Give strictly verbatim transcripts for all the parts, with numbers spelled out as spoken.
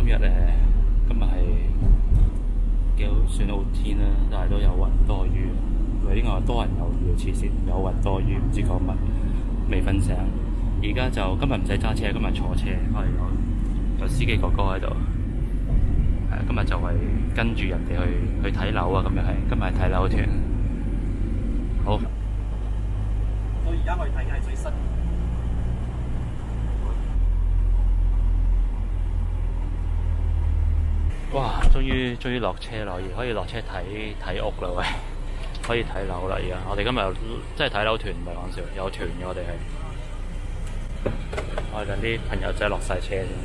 今日誒，今日係幾好，算好天啦，但係都有雲多雨。佢呢個多人有雨，黐線，有雲多雨，唔知講乜，未瞓醒。而家就今日唔使揸車，今日坐車，我哋有有司機哥哥喺度。係今日就係跟住人哋去去睇樓啊！今日係今日係睇樓團。好， 我而家去睇嘅係最新。 哇！終於終於落車啦，可以落車睇睇屋啦喂，可以睇樓啦而家。我哋今日真係睇樓團，唔係講笑，有團嘅我哋係。我哋等啲朋友仔落晒車先。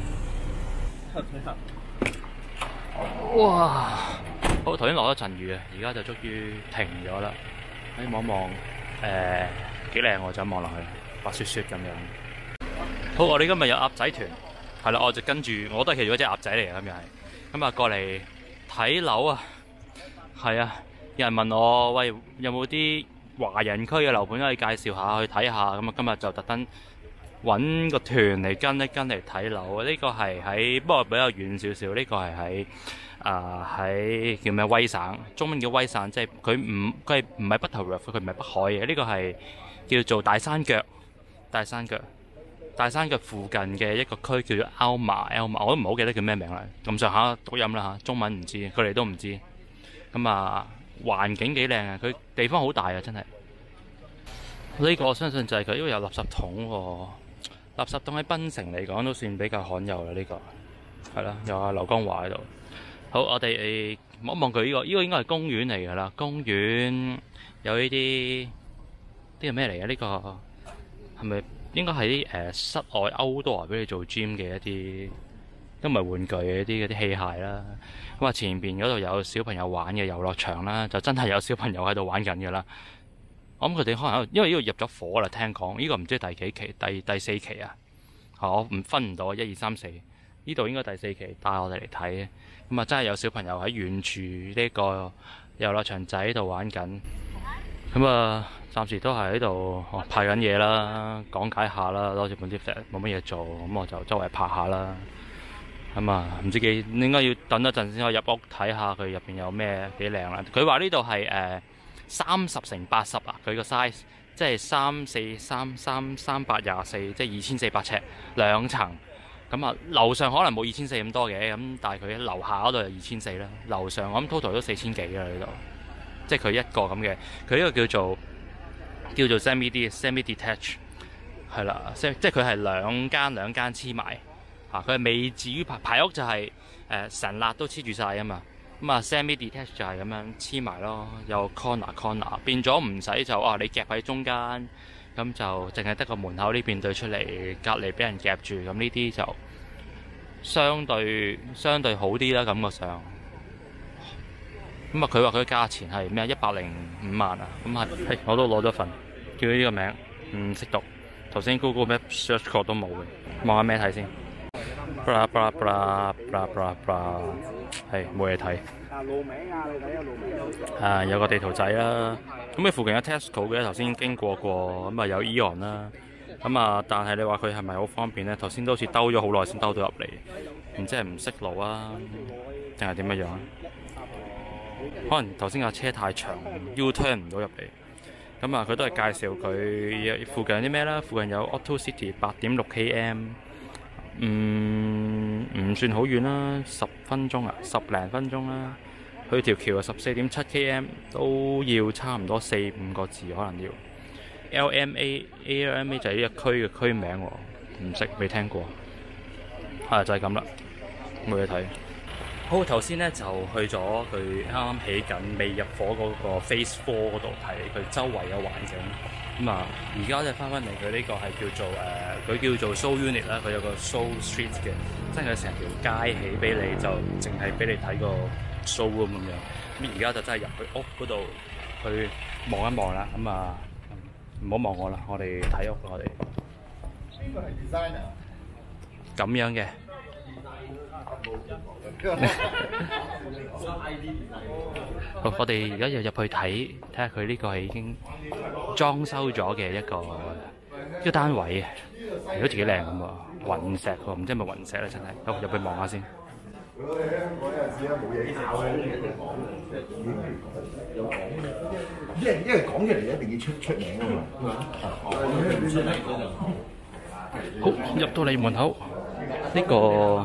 哇！好，頭先落咗陣雨啊，而家就終於停咗啦。可以望望誒幾靚喎，就咁望落去，白雪雪咁樣。好，我哋今日有鴨仔團，係啦，我就跟住，我都係其中一隻鴨仔嚟嘅，今日係。咁啊，過嚟睇樓啊，係啊！有人問我，喂，有冇啲華人區嘅樓盤可以介紹下去睇下？咁啊，今日就特登揾個團嚟跟一跟嚟睇樓。呢、這個係喺，不過比較遠少少。呢、這個係喺啊喺叫咩威省，中文叫威省，即係佢唔佢係唔係北頭若，佢唔係北海嘅。呢、這個係叫做大山腳，大山腳。大山腳附近嘅一個區叫做 Alma，Alma 我都唔好記得叫咩名啦。咁上下讀音啦嚇，中文唔知，佢哋都唔知。咁啊，環境幾靚啊，佢地方好大啊，真係。呢、這個我相信就係佢，因為有垃圾桶喎、哦。垃圾桶喺檳城嚟講都算比較罕有啦，呢、這個係啦，有阿劉江華喺度。好，我哋望一望佢呢個，呢、這個應該係公園嚟㗎啦。公園有呢啲呢個咩嚟嘅？呢、這個係咪？應該係啲誒室外 outdoor 俾你做 gym 嘅一啲，都唔係玩具嘅一啲嗰啲器械啦。咁啊，前邊嗰度有小朋友玩嘅遊樂場啦，就真係有小朋友喺度玩緊㗎啦。我諗佢哋可能因為呢度入咗火啦，聽講呢個唔知第幾期，第第四期啊。我唔分唔到一二三四，呢度應該第四期帶我哋嚟睇嘅。咁啊，真係有小朋友喺遠處呢個遊樂場仔度玩緊。咁啊，暫時都係喺度拍緊嘢啦，講解下啦，攞住本啲 flat 冇乜嘢做，咁我就周圍拍下啦。咁啊，唔知幾應該要等一陣先可以入屋睇下佢入邊有咩幾靚啦。佢話呢度係誒三十乘八十啊，佢個 size 即係三四三三三百廿四，即係二千四百尺兩層。咁啊，樓上可能冇二千四咁多嘅，咁但係佢樓下嗰度有二千四啦，樓上我諗 total 都四千幾啦呢度。即係佢一個咁嘅，佢呢個叫做叫做 semi semi detach 係啦，即係佢係兩間兩間黐埋嚇，佢係未至於排排屋就係誒成辣都黐住晒啊嘛，咁啊 semi detach 就係咁樣黐埋咯，有 corner corner 變咗唔使就啊你夾喺中間，咁就淨係得個門口呢邊對出嚟，隔離俾人夾住，咁呢啲就相對相對好啲啦，感覺上。咁啊，佢話佢嘅價錢係咩啊？一百零五萬啊！咁係，我都攞咗份，叫呢個名，唔識讀。頭先 Google Map search 過都冇嘅，望下咩睇先。blah blah blah blah blah blah， 係冇嘢睇。啊路名啊，你睇下路名。啊，有個地圖仔啦。咁佢附近有 Tesco 嘅，頭先經過過，咁啊有 Eon 啦。咁啊，但係你話佢係咪好方便咧？頭先都好似兜咗好耐先兜到入嚟，唔知係唔識路啊，定係點樣樣？可能頭先架車太長 ，U turn 唔到入嚟。咁啊，佢都係介紹佢附近有啲咩啦。附近有 Auto City 八點六 km， 嗯，唔算好遠啦，十分鐘啊，十零分鐘啦。去條橋啊，十四點七 km 都要差唔多四五個字，可能要。L M A，L M A 就係呢個區嘅區名喎，唔識未聽過。啊，就係咁啦，冇嘢睇。好，頭先咧就去咗佢啱啱起緊未入伙嗰個 Phase Four 嗰度睇佢周圍嘅環境。咁啊，而家就翻返嚟佢呢個係叫做誒，佢、呃、叫做 Show Unit 啦，佢有個 Show Street 嘅，即係佢成條街起俾你，就淨係俾你睇個 showroom 咁樣。咁而家就真係入去屋嗰度去望一望啦。咁啊，唔好望我啦，我哋睇屋啦，我哋。呢個係 designer。咁樣嘅。好，我哋而家又入去睇，睇下佢呢個係已經裝修咗嘅一個一個單位啊，好似幾靚咁喎，雲石喎，唔知係咪雲石咧？真係，好入去望下先。 我哋香港有陣時咧冇嘢搞咧，有講嘅，因為因為講出嚟一定要出出名啊嘛。 好，入到嚟門口，呢、個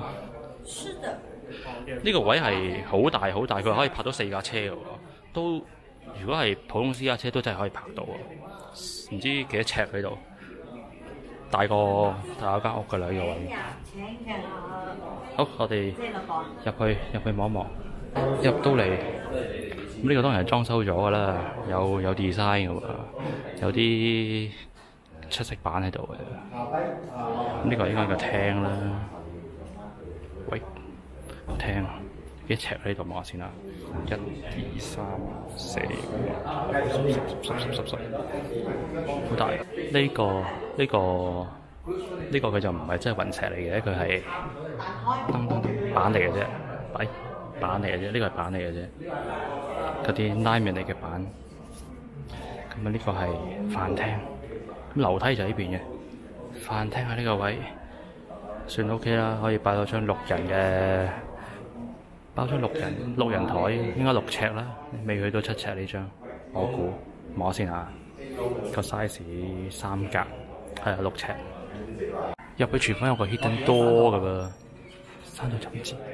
呢、個位係好大好大，佢可以泊到四架車嘅喎。都如果係普通私家車都真係可以泊到喎。唔知幾多尺喺度，大過大過間屋嘅啦呢個位。好，我哋入去入去望一望，入到嚟咁呢個當然係裝修咗㗎啦，有有 design 嘅喎，有啲出色版喺度嘅。咁呢個應該係個廳啦。喂，廳幾尺喺度望下先啦，一、二、三、四、五、十、十、十、十、十，好大。呢個呢個呢個佢就唔係真係雲石嚟嘅，佢係燈燈燈板嚟嘅啫，板板嚟嘅啫，呢個係板嚟嘅啫，嗰啲拉面嚟嘅板。咁啊，呢個係飯廳，咁樓梯就喺呢邊嘅，飯廳喺呢個位，算 OK 啦，可以擺到張六人嘅，包張六人六人台，應該六尺啦，未去到七尺呢張，我估摸先嚇，個 size 三格，係啊六尺。入去廚房有個 hidden door 㗎噃，閂咗就唔知。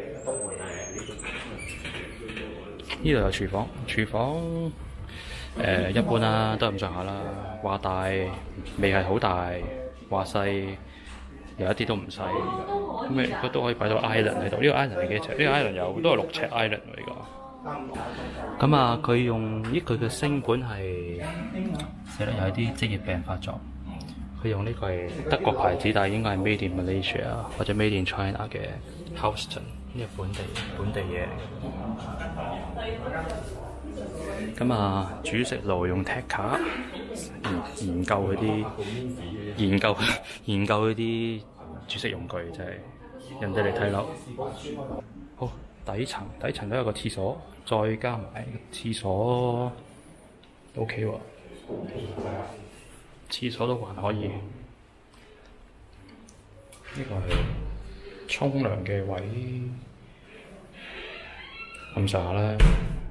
呢度有廚房，廚房誒、呃、一般啦，都係咁上下啦。話大未係好大，話細有一啲都唔細。咁誒佢都可以擺到 island 喺度。呢、呢個 island 係幾尺？呢、呢個 island 有都係六尺 island 喎呢個。咁啊，佢用咦佢嘅星盤係寫得有一啲職業病發作。佢用呢個係德國牌子，但係應該係 Made in Malaysia 或者 Made in China 嘅 Houston， 呢個本地本地嘢嚟嘅。咁啊，煮食爐用 Tekka 研研究嗰啲研究研究嗰啲煮食用具，真係人哋嚟睇樓。好，底層底層都有個廁所，再加埋廁所 OK 喎。廁所都還可以，呢、這個係沖涼嘅位，咁上下啦。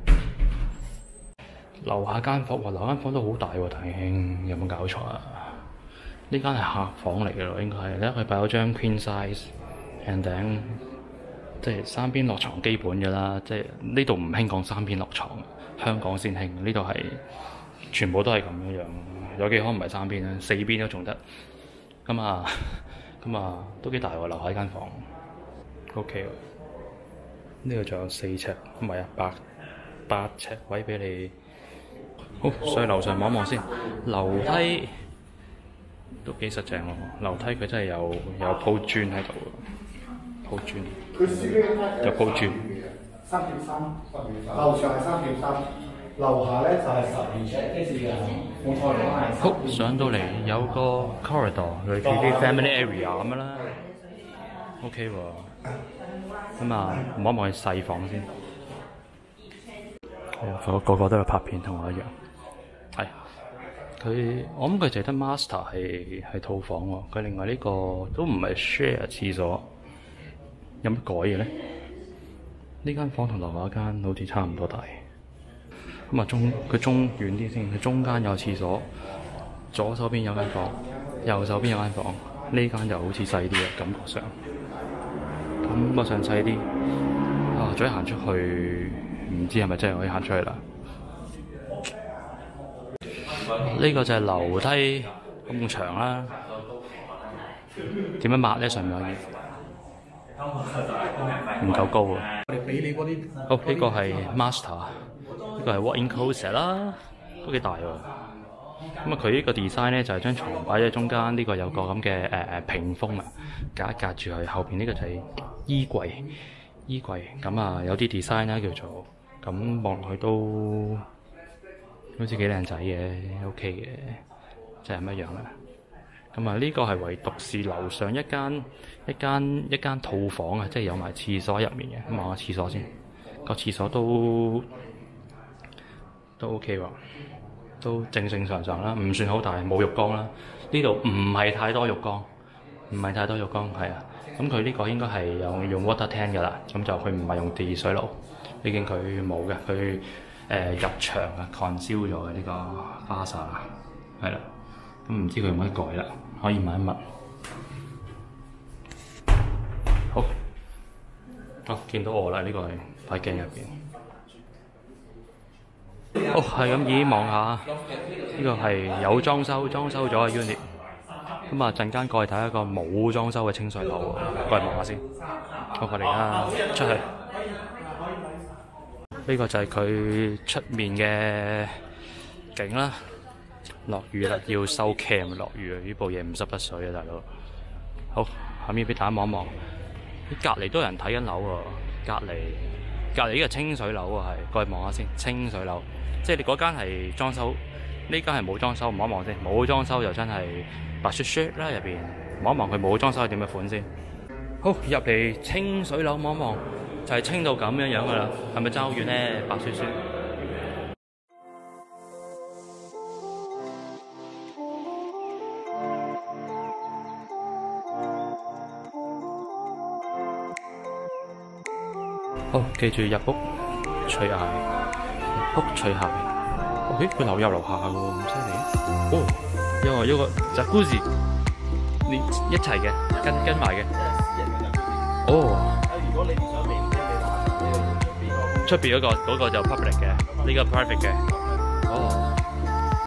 樓下間房，哇！樓間房都好大喎，大兄，有冇搞錯啊？呢間係客房嚟嘅咯，應該係。咧佢擺咗張 queen size，and then 即係三邊落床基本嘅啦，即係呢度唔興講三邊落床，香港先興，呢度係全部都係咁樣樣。有幾可唔係三邊啊，四邊都仲得。咁啊，咁啊都幾大喎，樓下間房。O K 喎，呢度仲有四尺，唔係啊，八八尺位俾你。好，上去樓上望一望先。樓梯都幾實淨喎，樓梯佢真係有有鋪磚喺度喎，鋪磚，有鋪磚。 三點三，樓上係三點三。樓下咧就係十二尺，即係冇錯嚟講係。 好，上到嚟有個 corridor，類似啲 family area 咁樣啦。OK 喎，咁啊，望一望佢細房先。個個個都有拍片同我一樣。係，佢我諗佢淨係得 master 係係套房喎，佢另外呢個都唔係 share 廁所，有乜改嘅咧？呢間房同樓下間好似差唔多大。咁啊，中佢中遠啲先，佢中間有廁所，左手邊有間房，右手邊有間房，呢間就好似細啲嘅感覺上，感覺上細啲。啊，再行出去，唔知係咪真係可以行出去啦？呢、這個就係樓梯咁長啦，點樣抹咧？上面可以唔夠高啊！ 我哋俾你嗰啲。 好，呢、這個係 master。呢個係 walk-in closet 啦，都幾大喎。咁啊，佢呢個 design 咧就係將床擺喺中間，呢、這個有個咁嘅誒誒屏風啊，隔一隔住佢。後邊呢個就係衣櫃，衣櫃咁啊，有啲 design 啦叫做，咁望落去都好似幾靚仔嘅 ，OK 嘅，就係咁樣啦。咁啊，呢個係唯獨是樓上一間一間一間套房啊，即係有埋廁所喺入面嘅。咁望下廁所先，個廁所都〜都 OK 喎，都正正常常啦，唔算好大，冇浴缸啦。呢度唔係太多浴缸，唔係太多浴缸，係啊。 咁佢呢個應該係有用 water tank 㗎啦，咁就佢唔係用電熱水爐，畢竟佢冇嘅，佢誒、呃、入場啊 conceal 咗嘅呢個花灑，係啦，咁唔知佢有冇得改啦，可以問一問。好，哦，見到我啦，呢、這個係喺鏡入邊。哦，係咁依望下，呢、這個係有裝修，裝修咗嘅 unit。咁啊，陣間過去睇一個冇裝修嘅清水樓，過嚟望下先。好，我哋而家出去。呢個就係佢出面嘅景啦。落雨啦，要收 cam 落雨啊！呢部嘢唔濕得水啊，大佬。好，後面俾大家望一望。隔離都有人睇緊樓喎，隔離隔離呢個清水樓喎，係過去望下先。清水樓，即係你嗰間係裝修，呢間係冇裝修，望一望先。冇裝修就真係白雪雪啦入邊，望一望佢冇裝修係點嘅款先。好，入嚟清水樓望一望，就係清到咁樣樣噶啦，係咪爭好遠咧？白雪雪。好，記住入屋除鞋，入屋除鞋。哦，咦，佢樓入樓下嘅喎，咁犀利。哦，有個有個 jacuzzi，你一齊嘅，跟跟埋嘅。哦。如果你唔想面出邊嗰個，嗰個就 public 嘅，呢個 private 嘅。哦。